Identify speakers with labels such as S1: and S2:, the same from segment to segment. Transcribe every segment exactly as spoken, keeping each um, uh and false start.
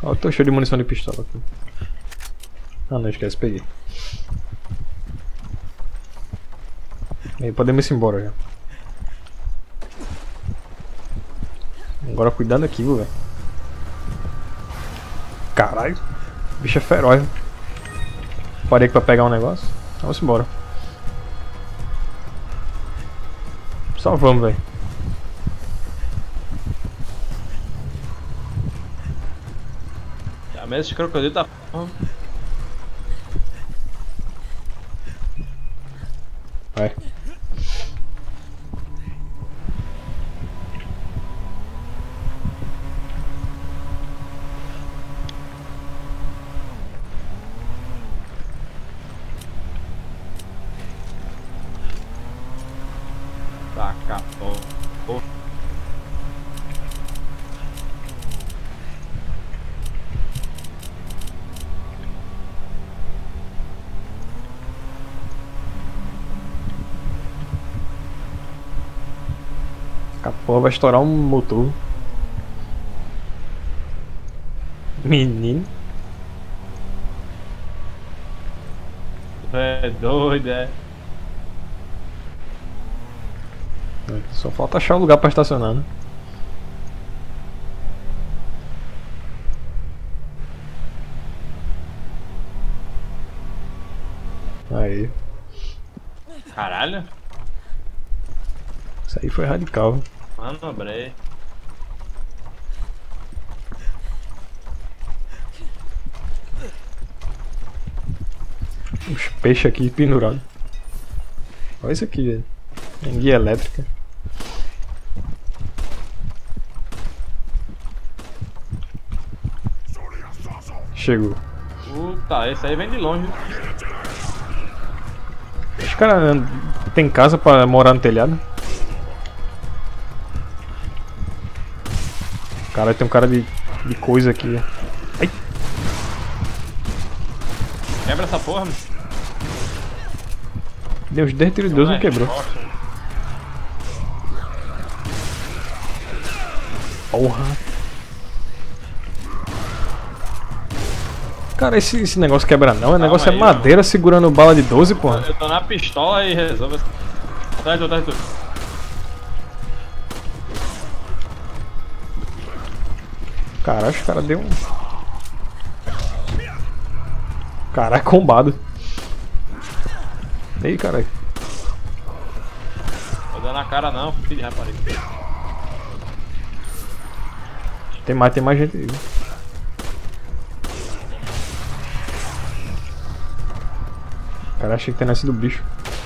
S1: Ó, eu tô cheio de munição de pistola aqui. Ah, não esquece, peguei. E aí, podemos ir embora já. Agora cuidado aqui, velho. Caralho. O bicho é feroz. Parei aqui pra pegar um negócio. Vamos embora. Só vamos, velho.
S2: A mesa de crocodilo tá...
S1: Vai.
S2: Taca, pô. Pô.
S1: A porra vai estourar um motor. Menino.
S2: É doido, é.
S1: Só falta achar o lugar pra estacionar, né? Aí.
S2: Caralho.
S1: Isso aí foi radical, viu?
S2: Manobrei.
S1: Os peixes aqui pendurados. Olha isso aqui, velho. Tem guia elétrica. Chegou.
S2: Puta, esse aí vem de longe.
S1: Os caras tem casa pra morar no telhado? Cara, tem um cara de, de coisa aqui. Ai.
S2: Quebra essa porra, mano.
S1: Deus, dez tiros de Deus não quebrou. Porra. Cara, esse, esse negócio quebra não, o negócio é
S2: aí,
S1: madeira segurando bala de doze, porra.
S2: Eu tô na pistola e resolve essa. Atrás de tu, atrás de tu.
S1: Caralho, os caras deu um... Caralho, combado. Ei, caralho.
S2: Tô dando a cara não, filho de rapariga.
S1: Tem mais, tem mais gente aí. Cara, achei que tinha nascido bicho.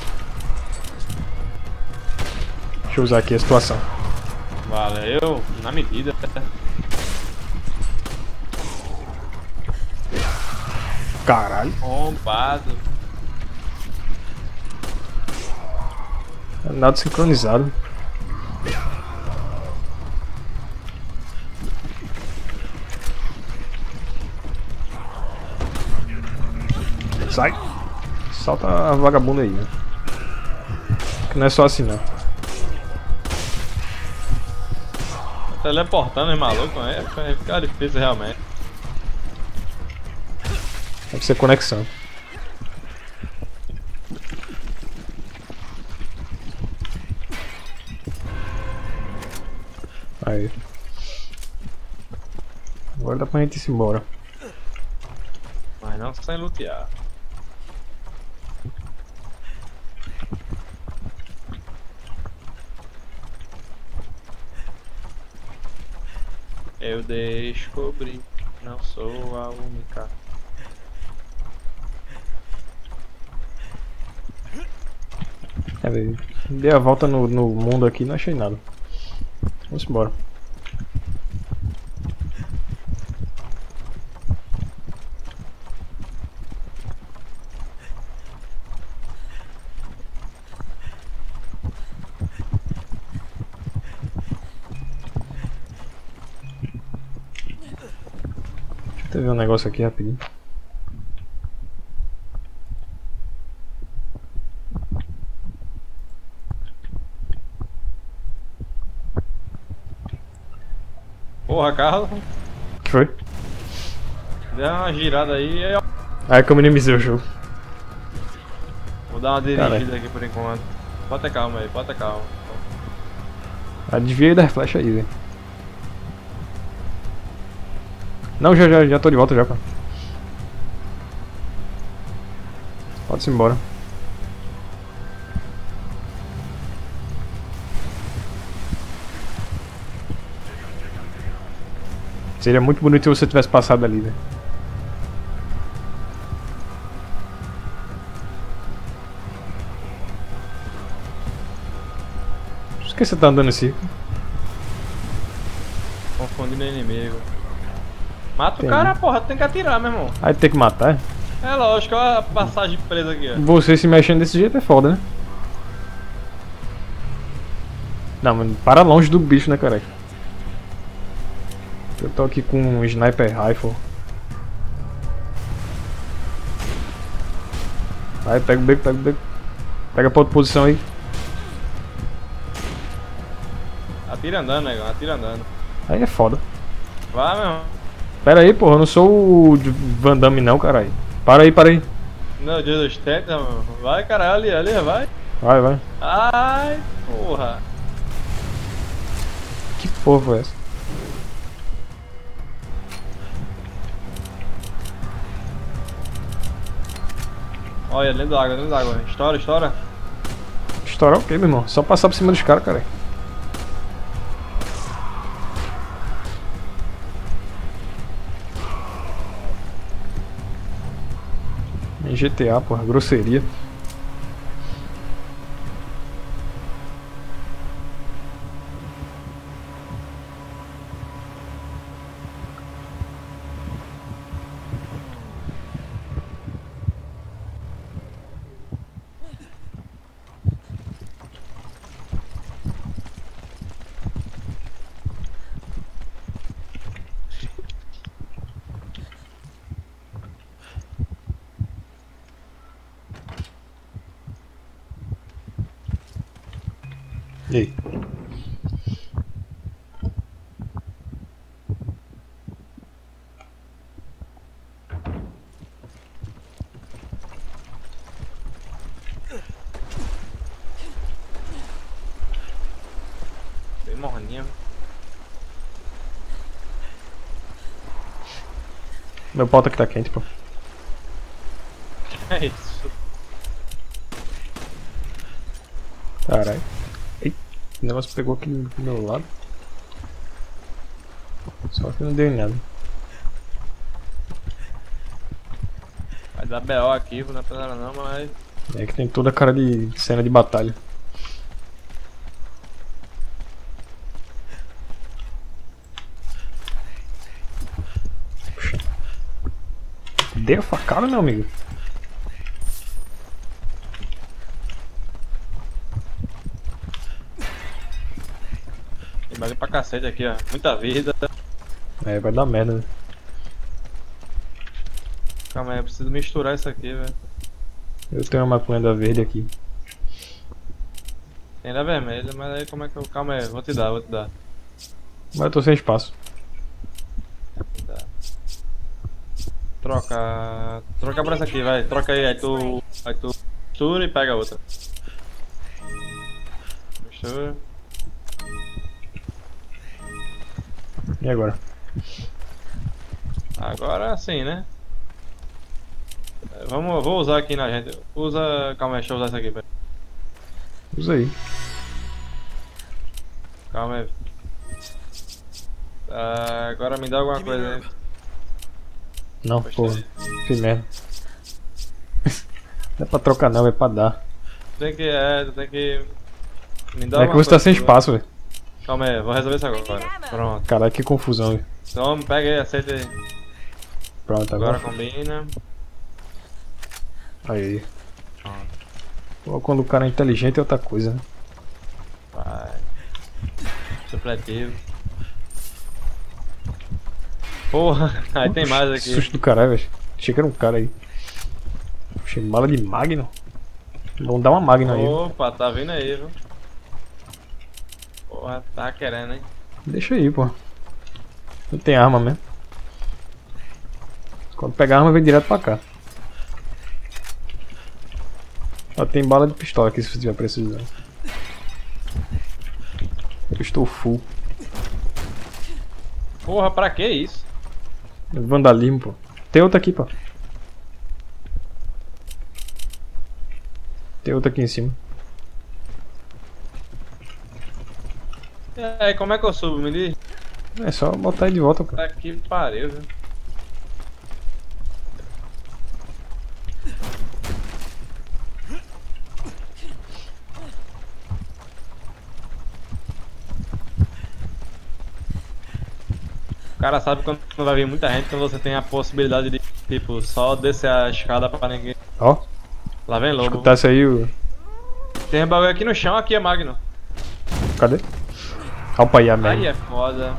S1: Deixa eu usar aqui a situação.
S2: Valeu, na medida.
S1: Caralho.
S2: Bombado.
S1: Nada sincronizado. Sai. Solta a vagabunda aí, né? Que não é só assim, não.
S2: Teleportando, hein, maluco? É, fica difícil realmente.
S1: Deve ser conexão. Aí. Agora dá pra gente ir embora.
S2: Mas não sem lutear. Eu descobri, não sou a única.
S1: É, velho. Dei a volta no, no mundo aqui e não achei nada. Vamos embora. Deixa eu ver um negócio aqui rapidinho.
S2: Porra, Carlos.
S1: O que foi?
S2: Deu uma girada aí e eu
S1: Aí que eu minimizei o jogo.
S2: vou dar uma dirigida
S1: Caralho.
S2: aqui por enquanto. Pode ter calma aí, pode ter calma.
S1: Ah, desvia das flechas aí, velho. Não, já, já, já tô de volta já, pô. Pode-se embora. Seria muito bonito se você tivesse passado ali, velho. Por que você tá andando assim?
S2: Confundindo o inimigo. Mata
S1: Tem,
S2: o cara,
S1: né?
S2: porra, tem que atirar, meu irmão.
S1: Aí tem que matar, é?
S2: É lógico, olha a passagem presa aqui, ó.
S1: Você se mexendo desse jeito é foda, né? Não, mano, para longe do bicho, né, cara? Eu tô aqui com um sniper rifle. Vai, pega o beco, pega o beco. Pega pra outra posição aí.
S2: Atira andando, negão, atira andando.
S1: Aí é foda.
S2: Vai, meu irmão.
S1: Pera aí, porra, eu não sou o de Van Damme não, caralho. Para aí, para aí.
S2: Não, Jesus, tenta, mano. Vai, caralho, ali, ali, vai.
S1: Vai, vai.
S2: Ai, porra.
S1: Que porra foi essa?
S2: Olha, dentro da água, dentro da água. Estoura, estoura.
S1: Estourar o quê, meu irmão? Só passar por cima dos caras, cara. Em G T A, porra, grosseria. E aí?
S2: Bem morninha.
S1: Meu pau tá que tá quente, pô.
S2: É isso.
S1: Caralho. Eita, o negócio pegou aqui do meu lado. Só que não deu em nada.
S2: Vai dar B O aqui, não é pra nada não, mas...
S1: É que tem toda a cara de cena de batalha. Puxa. Dei a facada, meu amigo.
S2: Tem bagulho pra cacete aqui, ó. Muita vida.
S1: É, vai dar merda, né?
S2: Calma aí, eu preciso misturar isso aqui, velho.
S1: Eu tenho uma maconha da verde aqui.
S2: Tem da vermelha, mas aí como é que eu... Calma aí, vou te dar, vou te dar.
S1: Mas eu tô sem espaço.
S2: Tá. Troca... Troca pra essa aqui, vai. Troca aí, aí tu... Aí tu mistura e pega a outra. Mistura.
S1: E agora?
S2: Agora sim, né? Vamos, vou usar aqui na gente. Usa... Calma aí, deixa eu usar isso aqui, velho.
S1: Usa aí.
S2: Calma aí. Ah, agora me dá alguma coisa aí.
S1: Não,
S2: Poxa,
S1: porra. Fiz merda. Não é pra trocar não, é pra dar.
S2: Tem que... É, tu tem que... Me dá
S1: É que
S2: alguma
S1: você tá sem
S2: coisa,
S1: espaço, velho.
S2: Calma aí, vou resolver isso agora. Pronto.
S1: Caralho, que confusão, velho.
S2: Toma, pega aí, aceita aí.
S1: Pronto,
S2: Agora
S1: agora.
S2: combina.
S1: Aí.
S2: Pronto.
S1: Pô, quando o cara é inteligente é outra coisa, né?
S2: Vai. Supletivo. Porra, aí tem mais
S1: Que
S2: aqui.
S1: susto do caralho, velho. Achei que era um cara aí. Achei mala de Magno. Vamos dar uma Magno aí.
S2: Opa, tá vindo aí, viu? Porra, tá querendo, hein?
S1: Deixa aí, pô. Não tem arma mesmo. Quando pegar a arma, vem direto pra cá. Ó, tem bala de pistola aqui se você tiver precisando. Eu estou full.
S2: Porra, pra que isso?
S1: Vandalismo, pô. Tem outra aqui, pô. Tem outra aqui em cima.
S2: E aí, como é que eu subo, me diz?
S1: É só botar ele de volta, pô.
S2: Tá que pariu, viu? O cara sabe quando vai vir muita gente, quando você tem a possibilidade de, tipo, só descer a escada pra ninguém.
S1: Ó,
S2: Lá vem lobo.
S1: escutasse aí o...
S2: Tem um bagulho aqui no chão, aqui é Magno.
S1: Cadê? Opa aí a
S2: Aí
S1: merda.
S2: é foda.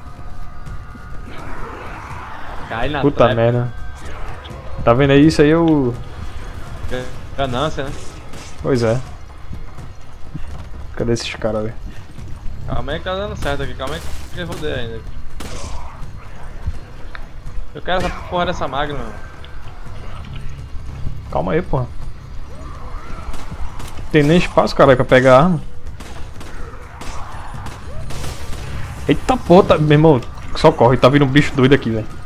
S2: Cai na
S1: Puta
S2: trap.
S1: merda. Tá vendo aí? Isso aí é o...
S2: Ganância, né?
S1: Pois é. Cadê esses caras, velho?
S2: Calma aí que tá dando certo aqui, calma aí que eu vou der ainda. Eu quero essa porra dessa Magno, mano.
S1: Calma aí, porra. Tem nem espaço, cara, pra pegar a arma. Eita porra, tá... meu irmão, só corre, tá vindo um bicho doido aqui, velho.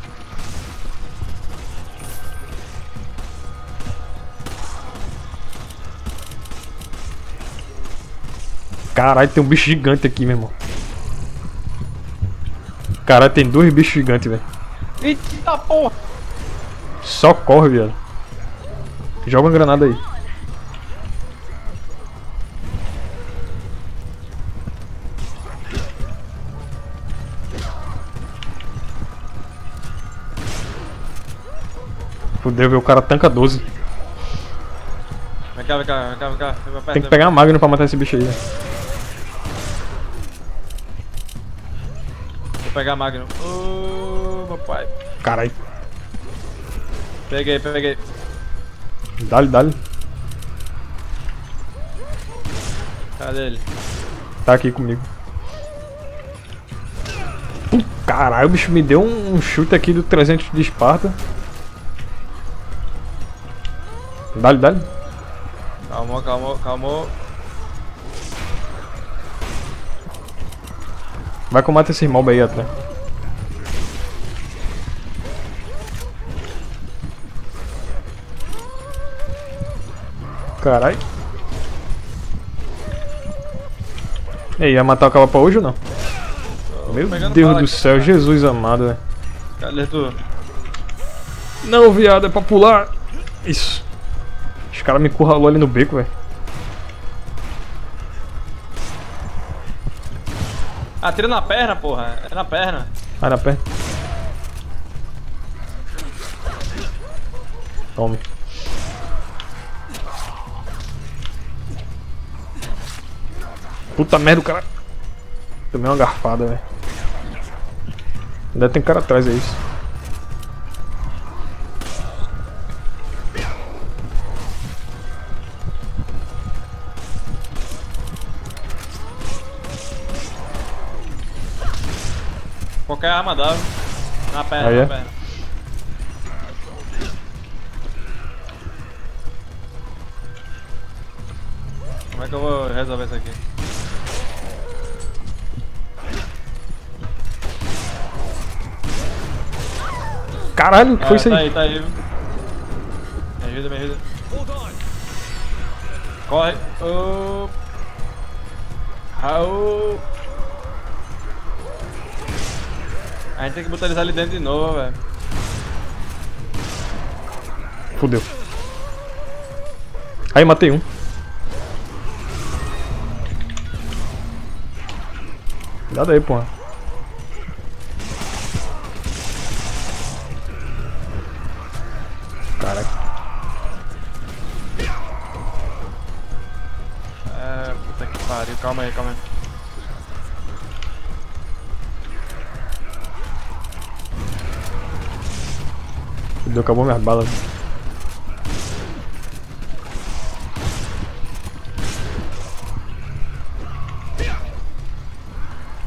S1: Caralho, tem um bicho gigante aqui, meu irmão. Caralho, tem dois bichos gigantes, velho.
S2: Eita porra!
S1: Só corre, viado. Joga uma granada aí. Fudeu, o cara tanca doze.
S2: Vem cá, vem cá, vem cá, vem cá. Vem pra perto,
S1: Tem que
S2: vem
S1: pegar a Magno pra matar esse bicho aí, velho.
S2: Vou pegar a Magno. Ô, papai.
S1: Caralho.
S2: Peguei, peguei.
S1: Dá-lhe, dá-lhe.
S2: Cadê ele?
S1: Tá aqui comigo. Uh, Caralho, o bicho me deu um, um chute aqui do trezentos de Esparta. Dá-lhe, dá-lhe.
S2: Calmou, calmou, calmou.
S1: Vai que eu mato esse mob aí atrás. Caralho. E aí, ia matar o cavalo pra hoje ou não?
S2: Tô
S1: Meu
S2: pegando
S1: Deus
S2: bala
S1: do
S2: aqui,
S1: céu,
S2: cara.
S1: Jesus amado, velho.
S2: Cadê tu?
S1: Não, viado, é pra pular. Isso. Os caras me encurralou ali no beco, velho.
S2: Atira na perna, porra. É na perna.
S1: Vai na perna. Tome. Puta merda, o cara. Tomei uma garfada, velho. Ainda tem cara atrás, é isso.
S2: Qualquer arma dá. Na perna,
S1: Aí
S2: na
S1: é?
S2: perna. Como é que eu vou resolver isso aqui?
S1: Caralho, o que foi isso
S2: tá
S1: aí?
S2: aí, tá aí. Me ajuda, me ajuda. Corre. Oh. Raul. A gente tem que botar eles ali dentro de novo, velho.
S1: Fudeu. Aí, matei um. Cuidado aí, porra. Caraca.
S2: É, puta que pariu. Calma aí, calma aí.
S1: Fudeu, acabou minhas balas.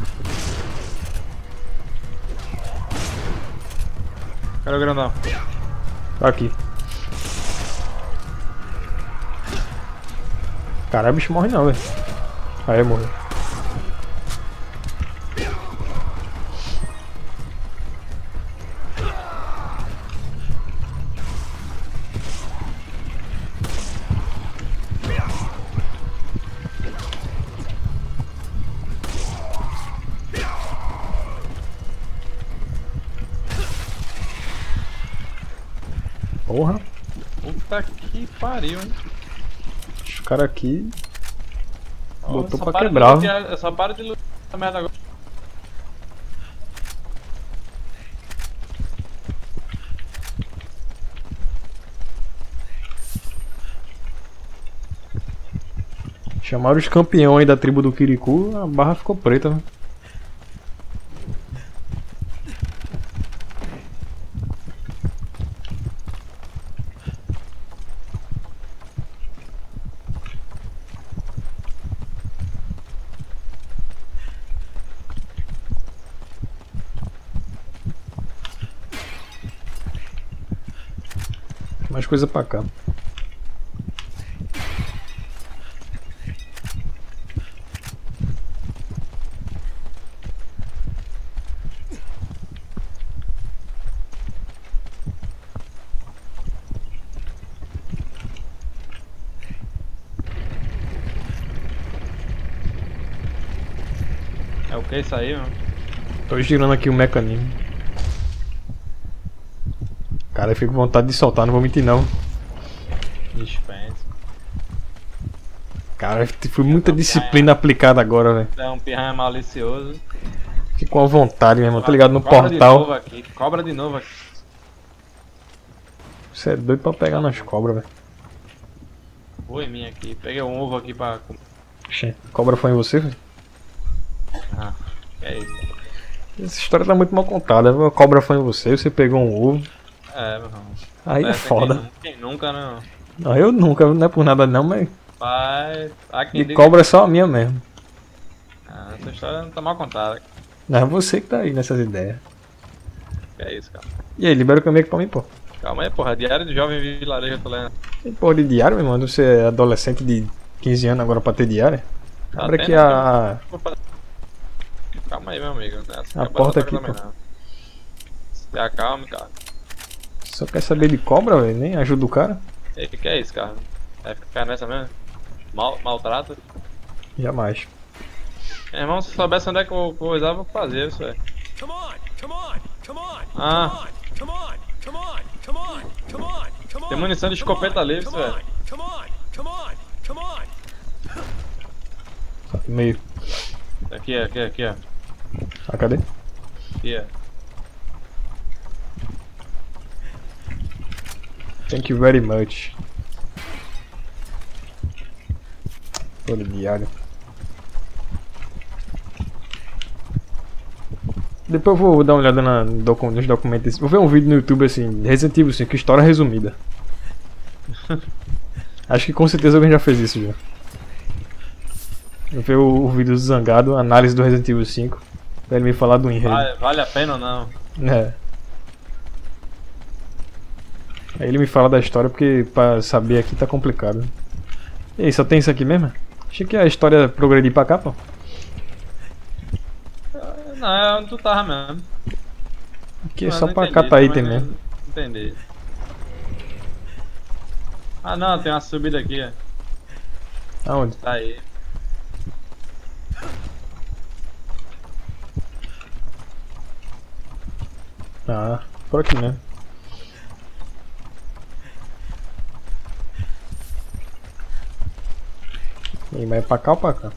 S2: Cadê o grandão?
S1: Aqui. Caralho, o bicho morre não, velho. Aí, morreu. Porra.
S2: Puta que pariu, hein?
S1: Os caras aqui botou
S2: Só
S1: pra
S2: para de
S1: quebrar.
S2: lutear, eu só para de lutar essa merda agora.
S1: Chamaram os campeões da tribo do Kirikou, a barra ficou preta. Né? Mais coisa pra cá.
S2: É o que isso aí, mano?
S1: Tô girando aqui o mecanismo. Cara, eu fico com vontade de soltar, não vou mentir não.
S2: Dispensa.
S1: Cara, foi muita disciplina aplicada agora, velho.
S2: É um piranha malicioso.
S1: Fico com a vontade, meu irmão. Tô ligado no
S2: Cobra de
S1: portal.
S2: novo aqui. Cobra de novo aqui.
S1: Você é doido pra pegar nas cobras, velho.
S2: Foi minha aqui. Peguei um ovo aqui pra comer.
S1: Oxê, cobra foi em você, velho?
S2: Ah, que é isso.
S1: Essa história tá muito mal contada. A cobra foi em você, você pegou um ovo.
S2: É, meu irmão.
S1: Aí é
S2: Essa
S1: foda.
S2: Quem, quem nunca, não.
S1: Não, eu nunca, não é por nada não, mas
S2: Mas. Há quem
S1: de
S2: diga-
S1: cobra é só a minha mesmo.
S2: Ah, essa história não tá mal contada.
S1: Não é você que tá aí nessas ideias.
S2: Que é isso, cara.
S1: E aí, libera o caminho aqui pra mim, pô.
S2: Calma aí, porra. Diário de jovem vilarejo, eu tô lendo.
S1: Tem porra de diário, meu irmão? Você é adolescente de quinze anos agora pra ter diário?
S2: Tá
S1: Abre
S2: tendo,
S1: aqui a...
S2: Calma aí, meu amigo. Não é assim
S1: A
S2: que
S1: porta
S2: bota
S1: aqui,
S2: também,
S1: pô.
S2: não. Se acalme, cara.
S1: Só quer saber de cobra, velho? Nem ajuda o cara?
S2: E que, que é isso, cara? Vai ficar nessa mesmo? Mal, maltrato?
S1: Jamais.
S2: Meu irmão, se soubesse onde é que eu coisava, eu fazia isso, velho.
S3: Come on, come on, come on,
S2: Ah,
S3: come on, come on, come on, come on, come on.
S2: tem munição de escopeta livre,
S3: Come
S2: velho.
S3: on, come on, come on, come on.
S1: Tá no meio.
S2: Aqui, aqui, aqui, ó.
S1: Ah, cadê?
S2: Aqui, ó.
S1: Thank you very much. Todo diário. Depois eu vou dar uma olhada na, no docu- nos documentos. Vou ver um vídeo no YouTube assim, Resident Evil cinco, história resumida. Acho que com certeza alguém já fez isso já. Vou ver o, o vídeo do Zangado, análise do Resident Evil cinco. Pra ele me falar do enredo.
S2: Vale, vale a pena ou não?
S1: É. Aí ele me fala da história porque pra saber aqui tá complicado. E aí, só tem isso aqui mesmo? Achei que a história progredir pra cá, pô.
S2: Não, é onde tu tava mesmo.
S1: Aqui é
S2: Não,
S1: só
S2: não
S1: pra
S2: entendi,
S1: catar item
S2: também não
S1: mesmo.
S2: Entendi. Ah não, tem uma subida aqui, ó.
S1: Aonde?
S2: Tá aí.
S1: Ah, por aqui mesmo. E aí, mas é pra cá ou pra cá?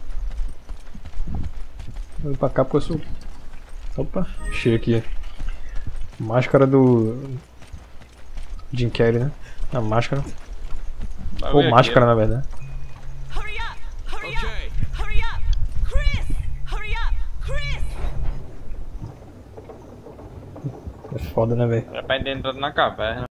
S1: Eu vou pra cá porque eu sou... Opa, achei aqui. Máscara do... Jim Carrey, né? A máscara.
S2: Bagulho
S1: Ou
S2: aqui,
S1: máscara,
S2: ó.
S1: na verdade.
S3: Hurry up, hurry
S4: Okay.
S3: up, hurry up. Chris, hurry up, Chris.
S1: É foda, né, velho?
S2: É pra entrar na caverna.